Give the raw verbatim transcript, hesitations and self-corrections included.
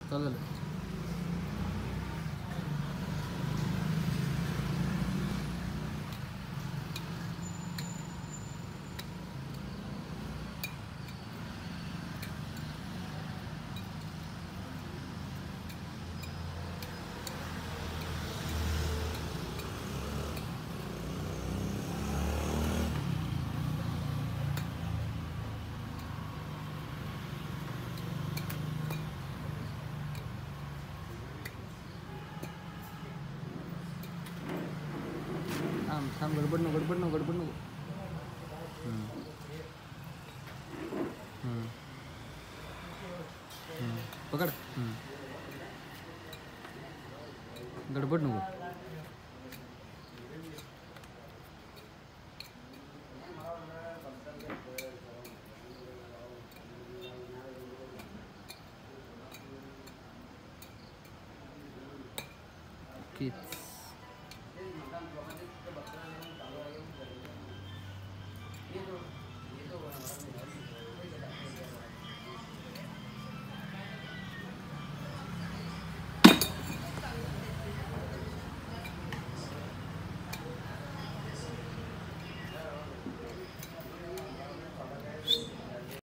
चालेल. थांब थांब गडबड नको गडबड नको गडबड नको. हम्म. हम्म. हम्म. पकड. हम्म. गडबड नको. किती